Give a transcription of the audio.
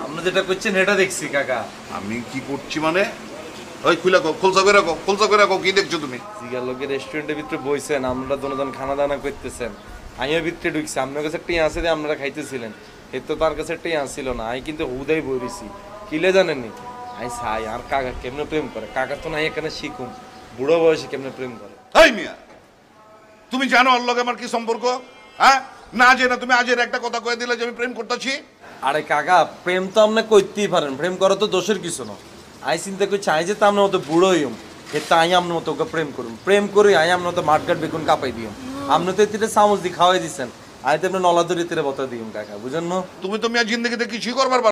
আপনি যেটা করছেন এটা দেখছি কাকা। আমি কি করছি মানে? ওই খুলে রাখো, খোলসা করে রাখো, কি দেখছো তুমি? জিগার লোকের রেস্টুরেন্টের ভিতরে বইছেন, আমরা দুজন খানা দানা করতেছেন, আমিও ভিতরে ঢুকছি, আপনার কাছে একটা আছে যে আপনারা খাইতেছিলেন, এর তো তার কাছে একটা ছিল না, আমি কিন্তু হুদাই বইছি কিলে জানেননি। আমি চাই আর কাকা কেমনে প্রেম করে, কাকা তো নাই এখানে শিখুম বুড়ো বয়সে কেমনে প্রেম করে। এই মিয়া, তুমি জানো ওর লগে আমার কি সম্পর্ক? হ্যাঁ, না জেনে তুমি আজের একটা কথা কয়ে দিলে যে আমি প্রেম করতেছি। আরে কাকা, প্রেম তো আপনি করতেই পারেন, প্রেম করা তো দোষের কিছু না। আই চিন্তা করি চাই যে তা আপনার মতো বুড়ো হইম, এ তাই আপনার মতো ওকে প্রেম করুন, প্রেম করে আই আপনার মতো মাঠঘাট বেগুন কাপাই দিও। আপনি তো এতে চামচ দিয়ে খাওয়াই দিচ্ছেন, আই তো আপনার নলা দড়ি তীরে বতা দিম কাকা, বুঝেন না? তুমি তো মিয়া জিন্দগিতে কিছুই করবার